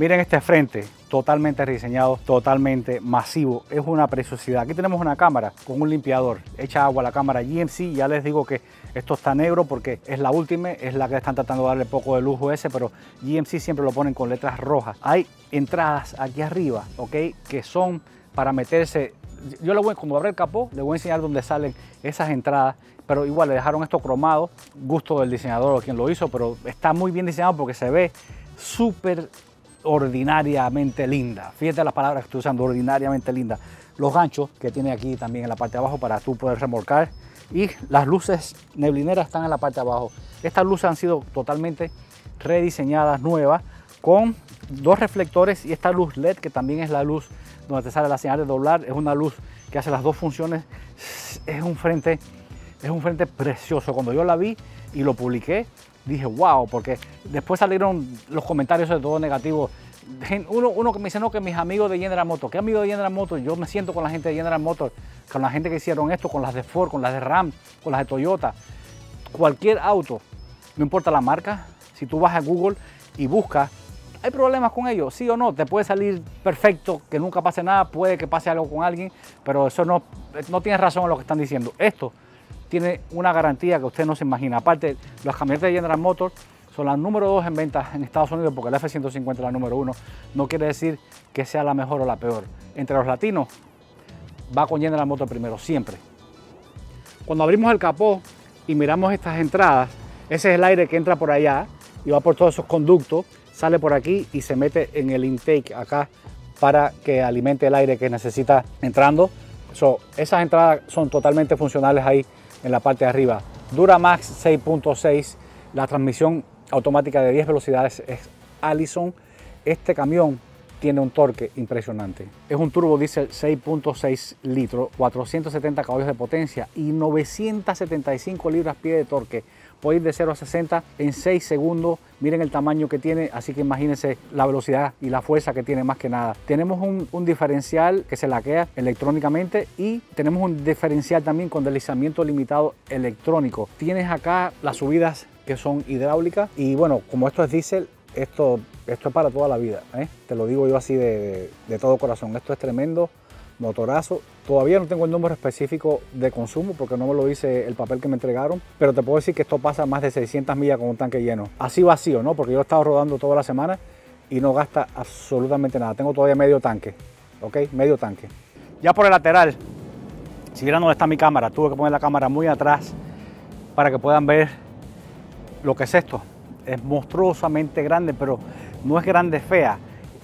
Miren este frente, totalmente rediseñado, totalmente masivo. Es una preciosidad. Aquí tenemos una cámara con un limpiador. Echa agua a la cámara GMC. Ya les digo que esto está negro porque es la última, es la que están tratando de darle poco de lujo ese, pero GMC siempre lo ponen con letras rojas. Hay entradas aquí arriba, ¿ok? Que son para meterse. Yo cuando abra el capó, le voy a enseñar dónde salen esas entradas, pero igual le dejaron esto cromado, gusto del diseñador o quien lo hizo, pero está muy bien diseñado porque se ve súper ordinariamente linda. Fíjate las palabras que estoy usando, ordinariamente linda. Los ganchos que tiene aquí también en la parte de abajo para tú poder remolcar, y las luces neblineras están en la parte de abajo. Estas luces han sido totalmente rediseñadas, nuevas, con dos reflectores, y esta luz LED que también es la luz donde te sale la señal de doblar, es una luz que hace las dos funciones. Es un frente precioso. Cuando yo la vi y lo publiqué, dije wow, porque después salieron los comentarios de todo negativos. Uno que me dice, no, que mis amigos de General Motors. ¿Qué amigos de General Motors? Yo me siento con la gente de General Motors, con la gente que hicieron esto, con las de Ford, con las de Ram, con las de Toyota. Cualquier auto, no importa la marca, si tú vas a Google y buscas, ¿hay problemas con ellos? Sí o no, te puede salir perfecto, que nunca pase nada, puede que pase algo con alguien, pero eso no tiene razón en lo que están diciendo. Esto tiene una garantía que usted no se imagina. Aparte, las camionetas de General Motors son las número 2 en ventas en Estados Unidos, porque la F-150 es la número 1. No quiere decir que sea la mejor o la peor. Entre los latinos, va con General Motors primero, siempre. Cuando abrimos el capó y miramos estas entradas, ese es el aire que entra por allá y va por todos esos conductos, sale por aquí y se mete en el intake acá para que alimente el aire que necesita entrando. Esas entradas son totalmente funcionales ahí en la parte de arriba. Duramax 6.6, la transmisión automática de 10 velocidades es Allison. Este camión tiene un torque impresionante. Es un turbo diésel 6.6 litros, 470 caballos de potencia y 975 libras-pie de torque. Puede ir de 0 a 60 en 6 segundos. Miren el tamaño que tiene, así que imagínense la velocidad y la fuerza que tiene más que nada. Tenemos un diferencial que se laquea electrónicamente y tenemos un diferencial también con deslizamiento limitado electrónico. Tienes acá las subidas que son hidráulicas y bueno, como esto es diésel, esto es para toda la vida, ¿eh? Te lo digo yo así de todo corazón. Esto es tremendo motorazo. Todavía no tengo el número específico de consumo porque no me lo dice el papel que me entregaron, pero te puedo decir que esto pasa más de 600 millas con un tanque lleno. Así vacío, ¿no? Porque yo he estado rodando toda la semana y no gasta absolutamente nada. Tengo todavía medio tanque, ¿ok? Medio tanque. Ya por el lateral, si vieran dónde está mi cámara, tuve que poner la cámara muy atrás para que puedan ver lo que es esto. Es monstruosamente grande, pero no es grande fea.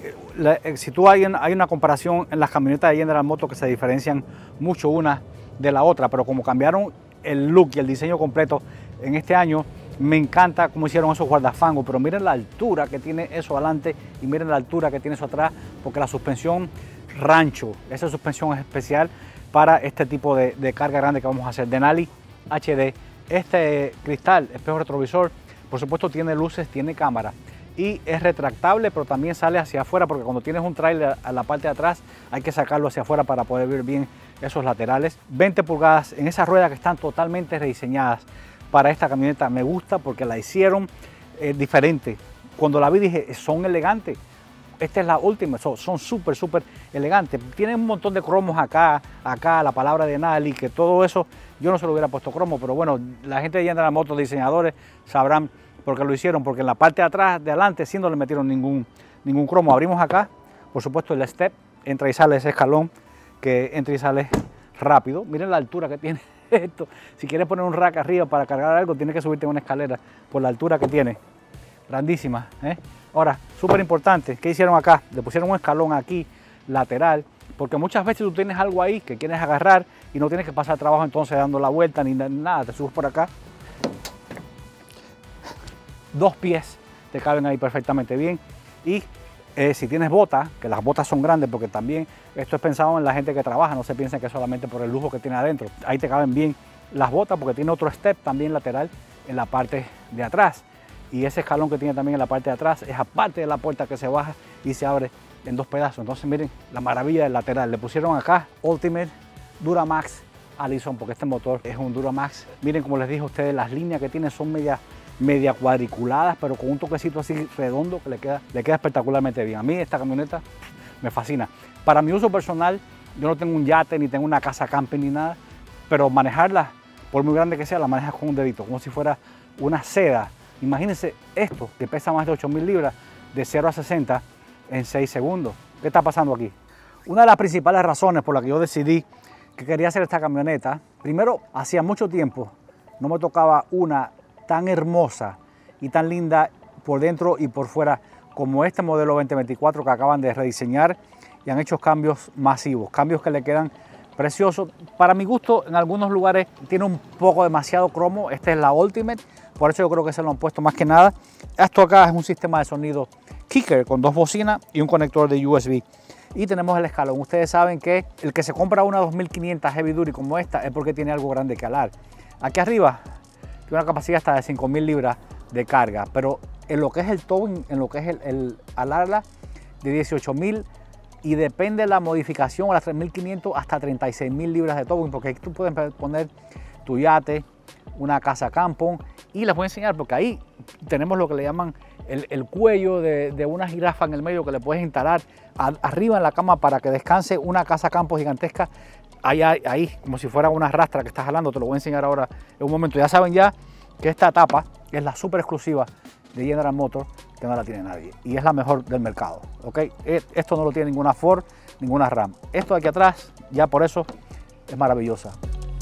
Si tú hay una comparación en las camionetas de General Motors que se diferencian mucho una de la otra, pero como cambiaron el look y el diseño completo en este año, me encanta cómo hicieron esos guardafangos, pero miren la altura que tiene eso adelante y miren la altura que tiene eso atrás, porque la suspensión rancho, esa suspensión es especial para este tipo de carga grande que vamos a hacer. Denali HD, este cristal, espejo retrovisor, por supuesto tiene luces, tiene cámara. Y es retractable, pero también sale hacia afuera, porque cuando tienes un tráiler a la parte de atrás hay que sacarlo hacia afuera para poder ver bien esos laterales. 20 pulgadas en esas ruedas que están totalmente rediseñadas para esta camioneta. Me gusta porque la hicieron diferente. Cuando la vi dije, son elegantes. Esta es la última, son súper elegantes. Tienen un montón de cromos acá, la palabra de Denali, que todo eso yo no se lo hubiera puesto cromo, pero bueno, la gente de General Motors, diseñadores, sabrán porque lo hicieron, porque en la parte de atrás, de adelante, sí no le metieron ningún cromo. Abrimos acá, por supuesto el step, entra y sale ese escalón, que entra y sale rápido. Miren la altura que tiene esto. Si quieres poner un rack arriba para cargar algo, tienes que subirte en una escalera por la altura que tiene. Grandísima, ¿eh? Ahora, súper importante, ¿qué hicieron acá? Le pusieron un escalón aquí, lateral, porque muchas veces tú tienes algo ahí que quieres agarrar y no tienes que pasar trabajo entonces dando la vuelta ni nada, te subes por acá. 2 pies te caben ahí perfectamente bien. Y si tienes botas, que las botas son grandes, porque también esto es pensado en la gente que trabaja, no se piensen que es solamente por el lujo que tiene adentro. Ahí te caben bien las botas porque tiene otro step también lateral en la parte de atrás. Y ese escalón que tiene también en la parte de atrás es aparte de la puerta que se baja y se abre en 2 pedazos. Entonces miren la maravilla del lateral. Le pusieron acá Ultimate Duramax Allison porque este motor es un Duramax. Miren, como les dije a ustedes, las líneas que tiene son medias media cuadriculadas, pero con un toquecito así redondo que le queda espectacularmente bien. A mí esta camioneta me fascina. Para mi uso personal, yo no tengo un yate, ni tengo una casa camping, ni nada, pero manejarla, por muy grande que sea, la manejas con un dedito, como si fuera una seda. Imagínense esto, que pesa más de 8.000 libras, de 0 a 60 en 6 segundos. ¿Qué está pasando aquí? Una de las principales razones por las que yo decidí que quería hacer esta camioneta, primero, hacía mucho tiempo no me tocaba una tan hermosa y tan linda por dentro y por fuera como este modelo 2024 que acaban de rediseñar y han hecho cambios masivos, cambios que le quedan preciosos. Para mi gusto, en algunos lugares tiene un poco demasiado cromo. Esta es la Ultimate, por eso yo creo que se lo han puesto más que nada. Esto acá es un sistema de sonido Kicker con 2 bocinas y un conector de USB. Y tenemos el escalón. Ustedes saben que el que se compra una 2500 Heavy Duty como esta es porque tiene algo grande que alar. Aquí arriba tiene una capacidad hasta de 5000 libras de carga, pero en lo que es el towing, en lo que es el alarla, de 18.000, y depende de la modificación a las 3.500 hasta 36.000 libras de towing, porque aquí tú puedes poner tu yate, una casa campo, y les voy a enseñar porque ahí tenemos lo que le llaman el cuello de una jirafa en el medio que le puedes instalar arriba en la cama para que descanse una casa campo gigantesca. Ahí, como si fuera una rastra que estás jalando. Te lo voy a enseñar ahora en un momento. Ya saben ya que esta tapa es la súper exclusiva de General Motors, que no la tiene nadie y es la mejor del mercado, ¿ok? Esto no lo tiene ninguna Ford, ninguna Ram. Esto de aquí atrás, ya por eso es maravillosa.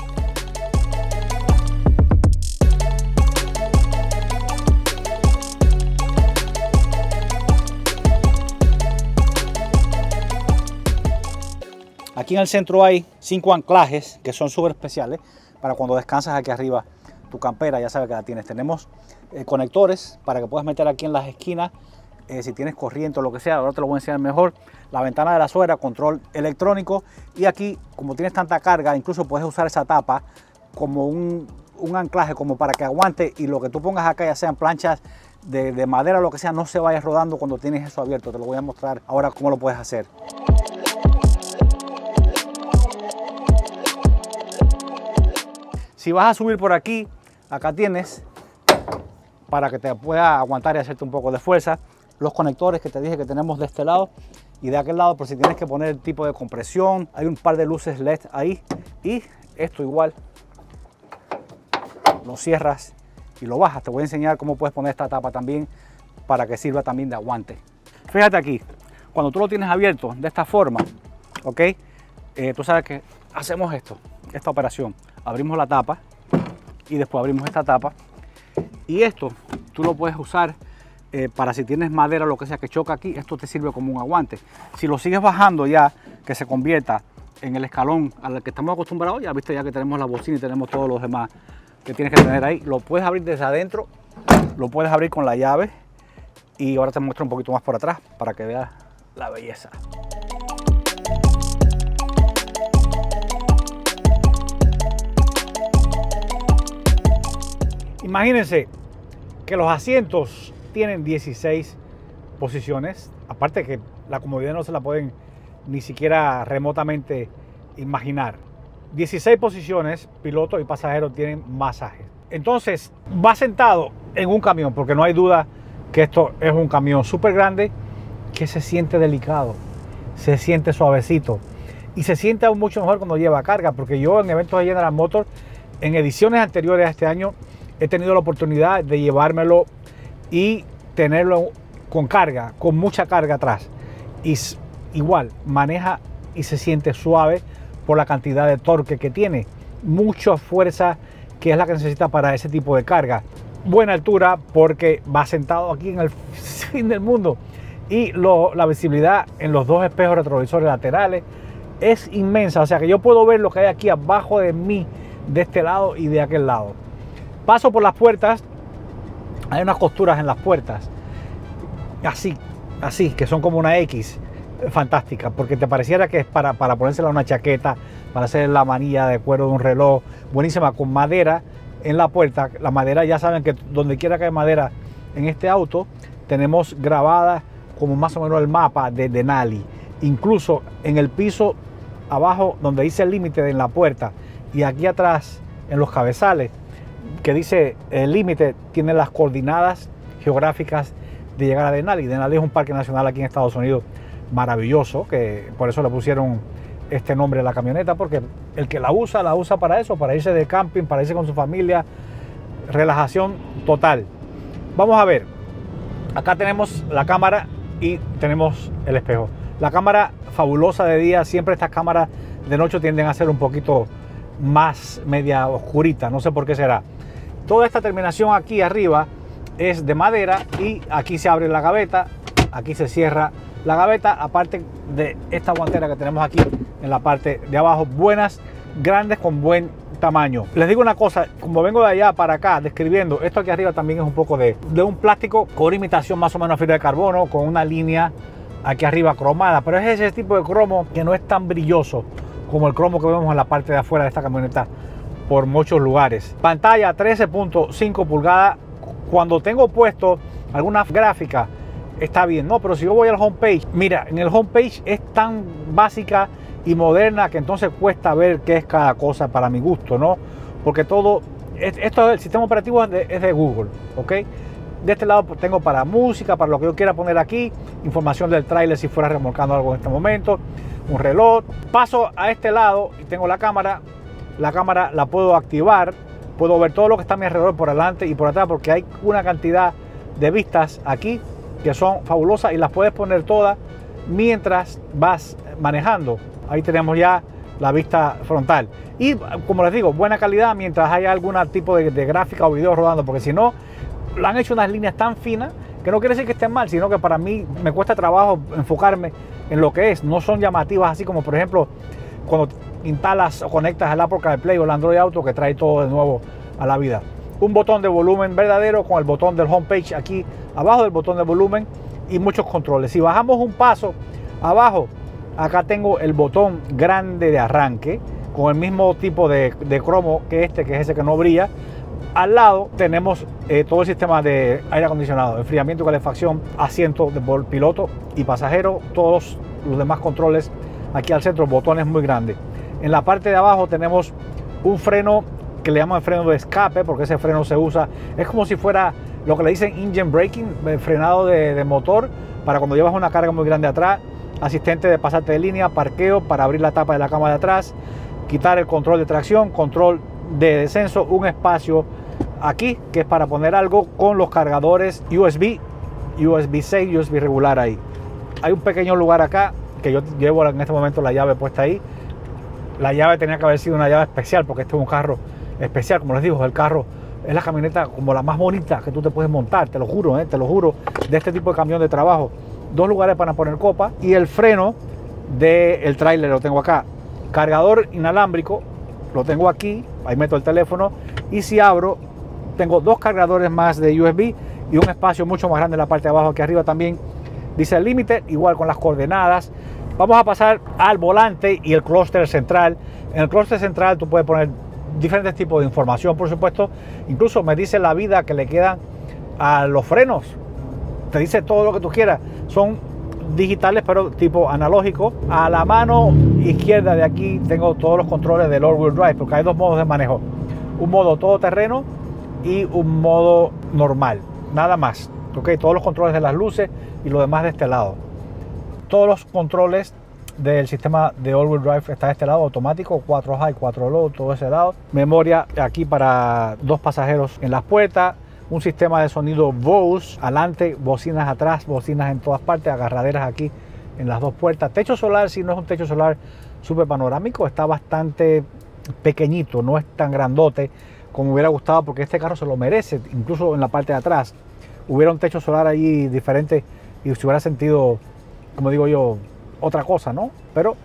Aquí en el centro hay 5 anclajes que son súper especiales para cuando descansas aquí arriba tu campera, ya sabes que la tienes. Tenemos conectores para que puedas meter aquí en las esquinas si tienes corriente o lo que sea. Ahora te lo voy a enseñar mejor. La ventana de la suegra, control electrónico, y aquí, como tienes tanta carga, incluso puedes usar esa tapa como un anclaje, como para que aguante, y lo que tú pongas acá, ya sean planchas de madera o lo que sea, no se vaya rodando cuando tienes eso abierto. Te lo voy a mostrar ahora cómo lo puedes hacer. Si vas a subir por aquí, acá tienes, para que te pueda aguantar y hacerte un poco de fuerza, los conectores que te dije que tenemos de este lado y de aquel lado, por si tienes que poner el tipo de compresión. Hay un par de luces LED ahí, y esto igual lo cierras y lo bajas. Te voy a enseñar cómo puedes poner esta tapa también para que sirva también de aguante. Fíjate aquí, cuando tú lo tienes abierto de esta forma, ok, tú sabes que hacemos esta operación. Abrimos la tapa y después abrimos esta tapa, y esto tú lo puedes usar para si tienes madera o lo que sea que choca aquí. Esto te sirve como un aguante. Si lo sigues bajando ya, que se convierta en el escalón al que estamos acostumbrados, ya viste ya que tenemos la bocina y tenemos todos los demás que tienes que tener ahí. Lo puedes abrir desde adentro, lo puedes abrir con la llave, y ahora te muestro un poquito más por atrás para que veas la belleza. Imagínense que los asientos tienen 16 posiciones, aparte que la comodidad no se la pueden ni siquiera remotamente imaginar. 16 posiciones, piloto y pasajero tienen masajes. Entonces, va sentado en un camión, porque no hay duda que esto es un camión súper grande que se siente delicado, se siente suavecito y se siente aún mucho mejor cuando lleva carga, porque yo en eventos de General Motors, en ediciones anteriores a este año, he tenido la oportunidad de llevármelo y tenerlo con carga, con mucha carga atrás. Y igual, maneja y se siente suave por la cantidad de torque que tiene. Mucha fuerza, que es la que necesita para ese tipo de carga. Buena altura, porque va sentado aquí en el fin del mundo. Y la visibilidad en los 2 espejos retrovisores laterales es inmensa. O sea que yo puedo ver lo que hay aquí abajo de mí, de este lado y de aquel lado. Paso por las puertas, hay unas costuras en las puertas, así, que son como una X, fantástica, porque te pareciera que es para ponérsela una chaqueta, para hacer la manilla de cuero de un reloj, buenísima, con madera en la puerta. La madera, ya saben que donde quiera que hay madera en este auto, tenemos grabada como más o menos el mapa de Denali, incluso en el piso abajo donde dice el límite en la puerta, y aquí atrás en los cabezales, que dice el límite, tiene las coordenadas geográficas de llegar a Denali. Denali es un parque nacional aquí en Estados Unidos maravilloso, que por eso le pusieron este nombre a la camioneta, porque el que la usa para eso, para irse de camping, para irse con su familia, relajación total. Vamos a ver, acá tenemos la cámara y tenemos el espejo. La cámara fabulosa de día, siempre estas cámaras de noche tienden a ser un poquito más media oscurita, no sé por qué será. Toda esta terminación aquí arriba es de madera y aquí se abre la gaveta, aquí se cierra la gaveta, aparte de esta guantera que tenemos aquí en la parte de abajo, buenas, grandes, con buen tamaño. Les digo una cosa, como vengo de allá para acá describiendo, esto aquí arriba también es un poco de un plástico con imitación más o menos a fibra de carbono, con una línea aquí arriba cromada, pero es ese tipo de cromo que no es tan brilloso como el cromo que vemos en la parte de afuera de esta camioneta por muchos lugares. Pantalla 13.5 pulgadas. Cuando tengo puesto alguna gráfica está bien, ¿no? Pero si yo voy al homepage, mira, en el homepage es tan básica y moderna que entonces cuesta ver qué es cada cosa para mi gusto, ¿no? Porque todo, esto el sistema operativo es de Google, ¿ok? De este lado tengo para música, para lo que yo quiera poner aquí, información del tráiler si fuera remolcando algo en este momento, un reloj. Paso a este lado y tengo la cámara la puedo activar, puedo ver todo lo que está a mi alrededor por delante y por atrás, porque hay una cantidad de vistas aquí que son fabulosas y las puedes poner todas mientras vas manejando. Ahí tenemos ya la vista frontal y, como les digo, buena calidad mientras haya algún tipo de gráfica o video rodando, porque si no, lo han hecho unas líneas tan finas que no quiere decir que estén mal, sino que para mí me cuesta trabajo enfocarme en lo que es. No son llamativas así como, por ejemplo, cuando instalas o conectas el Apple CarPlay o el Android Auto, que trae todo de nuevo a la vida. Un botón de volumen verdadero con el botón del homepage aquí abajo del botón de volumen y muchos controles. Si bajamos un paso abajo, acá tengo el botón grande de arranque con el mismo tipo de cromo que que es ese que no brilla. Al lado tenemos todo el sistema de aire acondicionado, enfriamiento y calefacción, asiento de piloto y pasajero, todos los demás controles aquí al centro, botones muy grandes. En la parte de abajo tenemos un freno que le llaman freno de escape, porque ese freno se usa, es como si fuera lo que le dicen engine braking, frenado de motor, para cuando llevas una carga muy grande atrás, asistente de pasarte de línea, parqueo para abrir la tapa de la cama de atrás, quitar el control de tracción, control de descenso, un espacio aquí que es para poner algo con los cargadores USB, USB 6, USB regular ahí. Hay un pequeño lugar acá que yo llevo en este momento la llave puesta ahí. La llave tenía que haber sido una llave especial porque este es un carro especial, como les digo, el carro es la camioneta como la más bonita que tú te puedes montar, te lo juro, de este tipo de camión de trabajo. Dos lugares para poner copa y el freno del tráiler lo tengo acá. Cargador inalámbrico lo tengo aquí, ahí meto el teléfono y si abro tengo dos cargadores más de USB y un espacio mucho más grande en la parte de abajo. Aquí arriba también dice el límite, igual con las coordenadas. Vamos a pasar al volante y el clúster central. En el clúster central tú puedes poner diferentes tipos de información, por supuesto. Incluso me dice la vida que le quedan a los frenos. Te dice todo lo que tú quieras. Son digitales, pero tipo analógico. A la mano izquierda de aquí tengo todos los controles del all-wheel drive, porque hay dos modos de manejo. Un modo todoterreno y un modo normal. Nada más. Okay, todos los controles de las luces y lo demás de este lado. Todos los controles del sistema de all-wheel drive está de este lado, automático, 4 high, 4 low, todo ese lado. Memoria aquí para dos pasajeros en las puertas. Un sistema de sonido Bose, adelante, bocinas atrás, bocinas en todas partes, agarraderas aquí en las dos puertas. Techo solar, si no es un techo solar súper panorámico, está bastante pequeñito, no es tan grandote como me hubiera gustado, porque este carro se lo merece. Incluso en la parte de atrás hubiera un techo solar allí diferente y se hubiera sentido, como digo yo, otra cosa, ¿no? Pero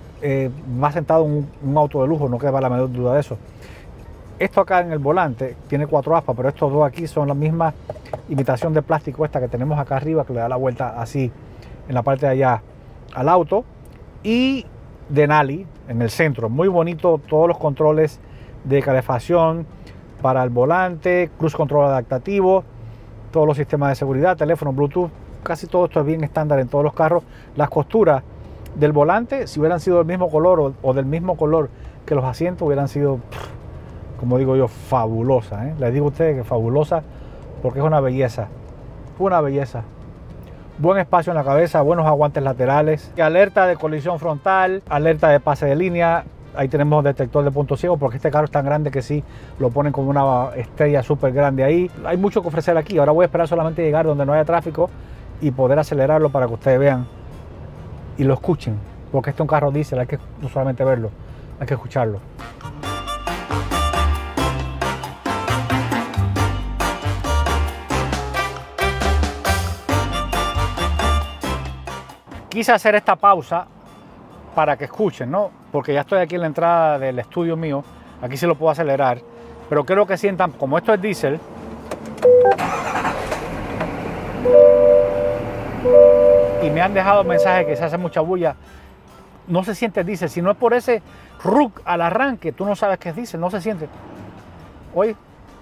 más sentado en un auto de lujo, no queda la menor duda de eso. Esto acá en el volante tiene 4 aspas, pero estos dos aquí son la misma imitación de plástico esta que tenemos acá arriba, que le da la vuelta así en la parte de allá al auto. Y Denali en el centro, muy bonito, todos los controles de calefacción para el volante, cruise control adaptativo, todos los sistemas de seguridad, teléfono, Bluetooth, casi todo esto es bien estándar en todos los carros. Las costuras del volante, si hubieran sido del mismo color o del mismo color que los asientos, hubieran sido como digo yo, fabulosa, ¿eh? Les digo a ustedes que fabulosa porque es una belleza. Una belleza. Buen espacio en la cabeza, buenos aguantes laterales, alerta de colisión frontal, alerta de pase de línea. Ahí tenemos detector de punto ciego porque este carro es tan grande que sí lo ponen como una estrella súper grande ahí. Hay mucho que ofrecer aquí. Ahora voy a esperar solamente llegar donde no haya tráfico y poder acelerarlo para que ustedes vean y lo escuchen, porque este es un carro diésel, hay que no solamente verlo, hay que escucharlo. Quise hacer esta pausa para que escuchen, ¿no? Porque ya estoy aquí en la entrada del estudio mío, aquí sí lo puedo acelerar, pero quiero que sientan, como esto es diésel, y me han dejado mensajes que se hace mucha bulla, no se siente diésel, si no es por ese ruk al arranque, tú no sabes que es diésel, no se siente. Oye,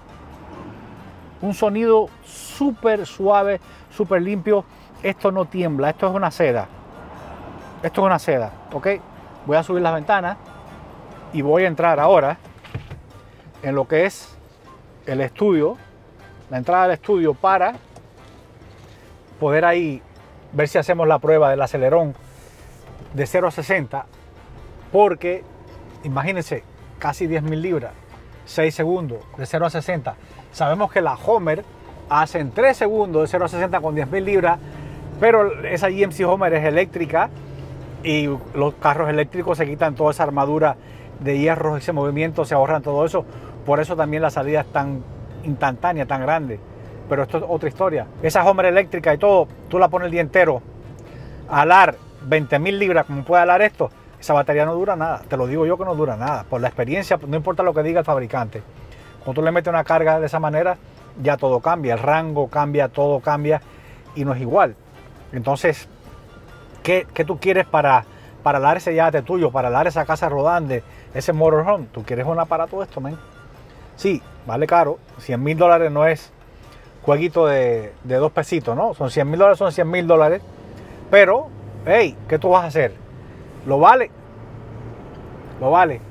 un sonido súper suave, súper limpio, esto no tiembla, esto es una seda. Esto es una seda, ¿ok? Voy a subir las ventanas y voy a entrar ahora en lo que es el estudio, la entrada del estudio para poder ahí ver si hacemos la prueba del acelerón de 0 a 60, porque imagínense, casi 10.000 libras, 6 segundos de 0 a 60. Sabemos que la Homer hace en 3 segundos de 0 a 60 con 10.000 libras, pero esa GMC Homer es eléctrica y los carros eléctricos se quitan toda esa armadura de hierro, ese movimiento, se ahorran todo eso. Por eso también la salida es tan instantánea, tan grande. Pero esto es otra historia. Esa Homer eléctrica y todo, tú la pones el día entero a alar 20.000 libras, como puede alar esto, esa batería no dura nada. Te lo digo yo que no dura nada. Por la experiencia, no importa lo que diga el fabricante. Cuando tú le metes una carga de esa manera, ya todo cambia. El rango cambia, todo cambia y no es igual. Entonces, ¿qué tú quieres para alar ese yate tuyo, para alar esa casa rodante, ese motorhome? ¿Tú quieres un aparato de esto, men? Sí, vale caro. $100.000 no es jueguito de 2 pesitos, ¿no? Son $100.000, son $100.000. Pero, hey, ¿qué tú vas a hacer? ¿Lo vale? Lo vale.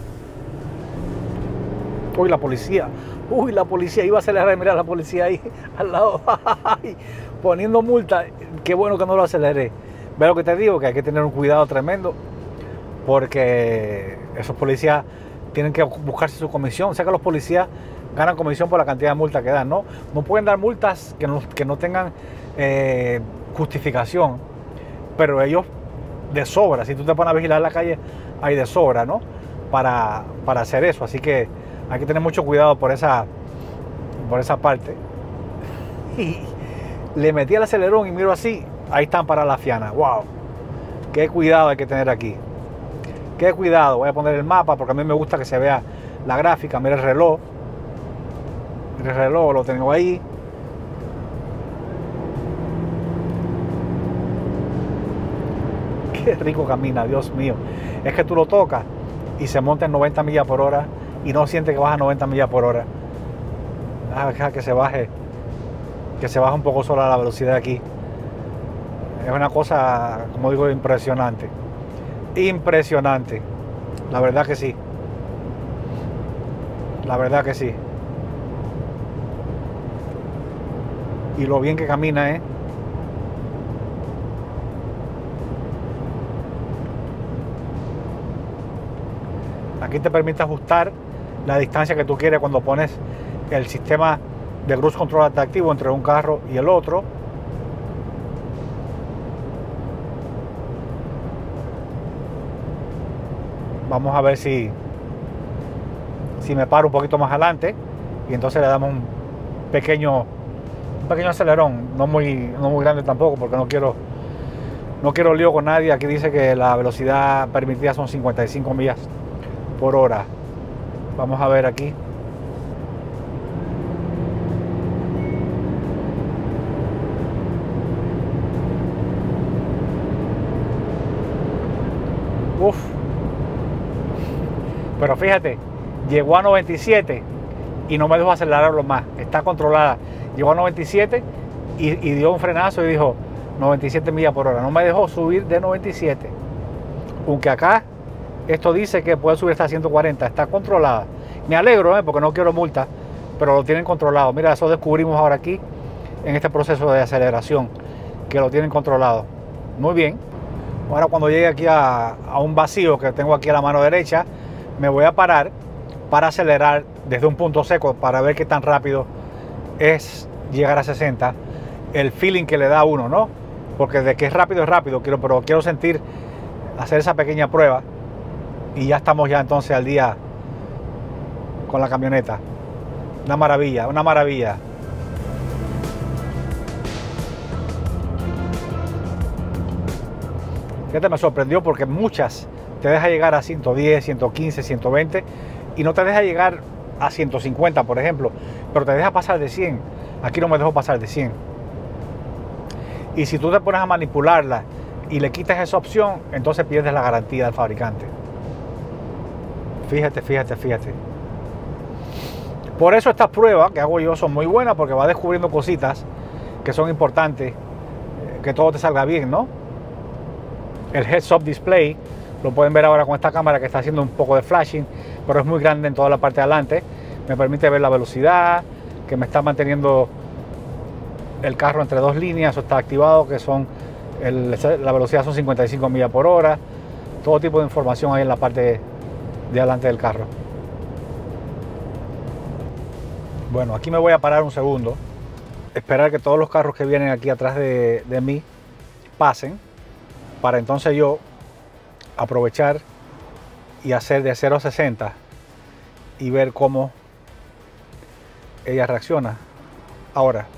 Uy, la policía. Uy, la policía iba a acelerar. Mira la policía ahí al lado. Poniendo multa. Qué bueno que no lo aceleré. Ve lo que te digo, que hay que tener un cuidado tremendo, porque esos policías tienen que buscarse su comisión. O sea que los policías ganan comisión por la cantidad de multas que dan, ¿no? No pueden dar multas que no tengan justificación, pero ellos de sobra. Si tú te pones a vigilar la calle, hay de sobra, ¿no? Para hacer eso. Así que hay que tener mucho cuidado por esa parte. Y le metí el acelerón y miro así. Ahí están para la fiana. ¡Wow! ¡Qué cuidado hay que tener aquí! ¡Qué cuidado! Voy a poner el mapa porque a mí me gusta que se vea la gráfica. Mira el reloj. El reloj lo tengo ahí. ¡Qué rico camina! Dios mío. Es que tú lo tocas y se monta en 90 millas por hora y no siente que baja 90 millas por hora. Deja que se baje. Que se baje un poco sola la velocidad aquí. Es una cosa, como digo, impresionante. Impresionante. La verdad que sí. La verdad que sí. Y lo bien que camina, ¿eh? Aquí te permite ajustar la distancia que tú quieres cuando pones el sistema de cruise control adaptativo entre un carro y el otro. Vamos a ver si me paro un poquito más adelante y entonces le damos un pequeño acelerón, no muy grande tampoco, porque no quiero lío con nadie. Aquí dice que la velocidad permitida son 55 millas por hora. Vamos a ver aquí. Uf. Pero fíjate, llegó a 97 y no me dejó acelerarlo más. Está controlada. Llegó a 97 y dio un frenazo y dijo 97 millas por hora. No me dejó subir de 97. Aunque acá esto dice que puede subir hasta 140. Está controlada. Me alegro, porque no quiero multa, pero lo tienen controlado. Mira, eso descubrimos ahora aquí en este proceso de aceleración, que lo tienen controlado. Muy bien. Ahora cuando llegue aquí a un vacío que tengo aquí a la mano derecha, me voy a parar para acelerar desde un punto seco para ver qué tan rápido es llegar a 60. El feeling que le da a uno, ¿no? Porque de que es rápido, pero quiero sentir, hacer esa pequeña prueba. Y ya estamos ya entonces al día con la camioneta. Una maravilla, una maravilla. Fíjate, me sorprendió porque muchas te deja llegar a 110, 115, 120 y no te deja llegar a 150, por ejemplo, pero te deja pasar de 100. Aquí no me dejó pasar de 100. Y si tú te pones a manipularla y le quitas esa opción, entonces pierdes la garantía del fabricante. Fíjate, fíjate, fíjate. Por eso estas pruebas que hago yo son muy buenas, porque va descubriendo cositas que son importantes, que todo te salga bien, ¿no? El heads-up display lo pueden ver ahora con esta cámara que está haciendo un poco de flashing, pero es muy grande en toda la parte de adelante. Me permite ver la velocidad, que me está manteniendo el carro entre dos líneas. Eso está activado, que son la velocidad son 55 millas por hora. Todo tipo de información ahí en la parte de adelante del carro. Bueno, aquí me voy a parar un segundo, esperar que todos los carros que vienen aquí atrás de mí pasen, para entonces yo aprovechar y hacer de 0 a 60 y ver cómo ella reacciona. Ahora,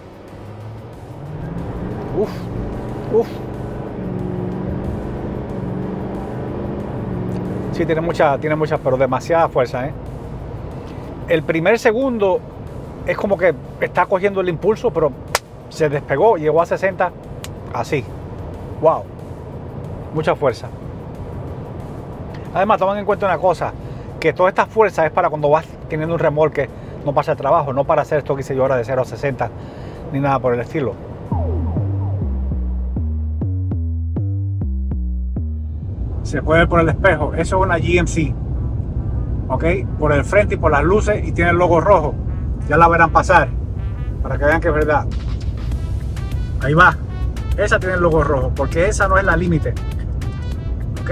sí, tiene mucha, pero demasiada fuerza, ¿eh? El primer segundo es como que está cogiendo el impulso, pero se despegó, llegó a 60, así. Wow, mucha fuerza. Además, tomen en cuenta una cosa, que toda esta fuerza es para cuando vas teniendo un remolque, no pasa el trabajo, no para hacer esto que hice yo ahora de 0 a 60, ni nada por el estilo. Se puede ver por el espejo, eso es una GMC, ok, por el frente y por las luces, y tiene el logo rojo. Ya la verán pasar para que vean que es verdad. Ahí va, esa tiene el logo rojo, porque esa no es la límite, ok.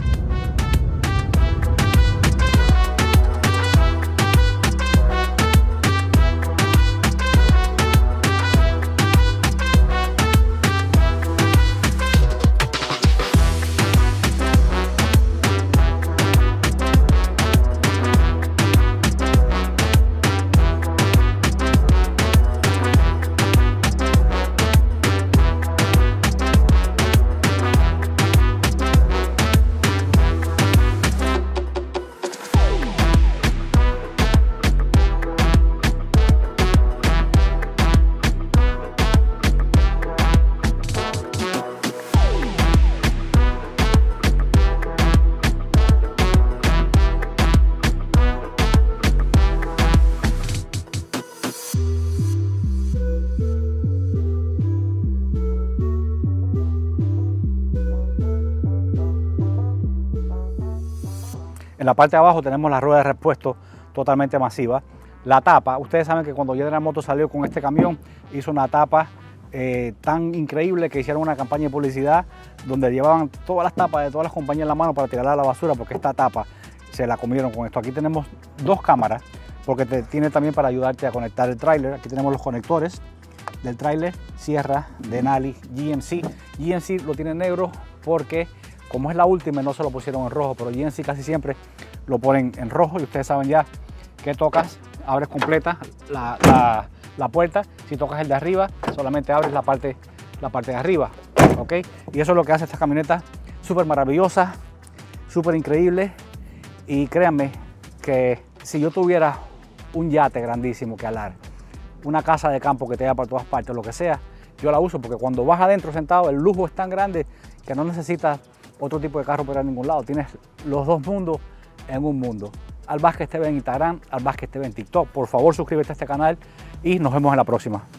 En la parte de abajo tenemos la rueda de repuesto totalmente masiva. La tapa, ustedes saben que cuando General Motors salió con este camión, hizo una tapa tan increíble que hicieron una campaña de publicidad donde llevaban todas las tapas de todas las compañías en la mano para tirarla a la basura, porque esta tapa se la comieron con esto. Aquí tenemos dos cámaras, porque tiene también para ayudarte a conectar el tráiler. Aquí tenemos los conectores del tráiler, Sierra, Denali, GMC. GMC lo tiene negro porque como es la última no se lo pusieron en rojo, pero GMC casi siempre lo ponen en rojo, y ustedes saben ya que tocas, abres completa la puerta. Si tocas el de arriba, solamente abres la parte de arriba, ¿ok? Y eso es lo que hace esta camioneta, súper maravillosa, súper increíble. Y créanme que si yo tuviera un yate grandísimo que alar, una casa de campo que te lleva por todas partes, lo que sea, yo la uso, porque cuando vas adentro sentado, el lujo es tan grande que no necesitas otro tipo de carro para ir a ningún lado. Tienes los dos mundos en un mundo. Al Vázquez TV en Instagram, Al Vázquez TV en TikTok. Por favor, suscríbete a este canal y nos vemos en la próxima.